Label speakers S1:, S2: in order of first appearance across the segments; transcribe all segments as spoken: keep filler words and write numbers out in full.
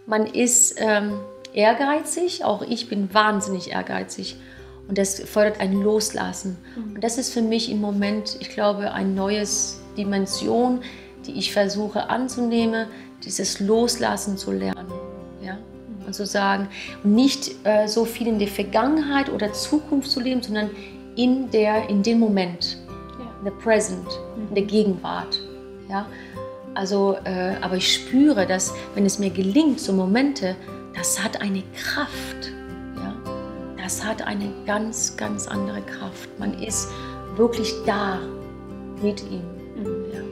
S1: man ist ähm, ehrgeizig, auch ich bin wahnsinnig ehrgeizig. Und das fördert ein Loslassen. Und das ist für mich im Moment, ich glaube, eine neue Dimension, die ich versuche anzunehmen, dieses Loslassen zu lernen. Ja? Und zu sagen, nicht äh, so viel in der Vergangenheit oder Zukunft zu leben, sondern in, der, in dem Moment, ja. in der Present, mhm. in der Gegenwart. Ja? Also, äh, aber ich spüre, dass, wenn es mir gelingt, so Momente, das hat eine Kraft. Ja? Das hat eine ganz, ganz andere Kraft. Man ist wirklich da mit ihm. Mhm. Ja.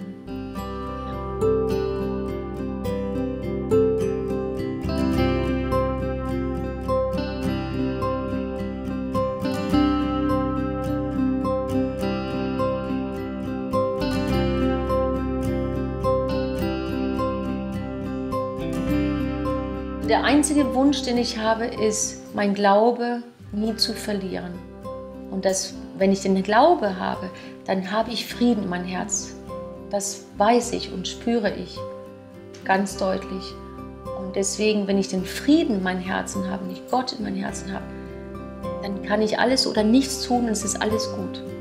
S1: Der einzige Wunsch, den ich habe, ist, mein Glaube nie zu verlieren. Und das, wenn ich den Glaube habe, dann habe ich Frieden in meinem Herz. Das weiß ich und spüre ich ganz deutlich. Und deswegen, wenn ich den Frieden in meinem Herzen habe, nicht Gott in meinem Herzen habe, dann kann ich alles oder nichts tun und es ist alles gut.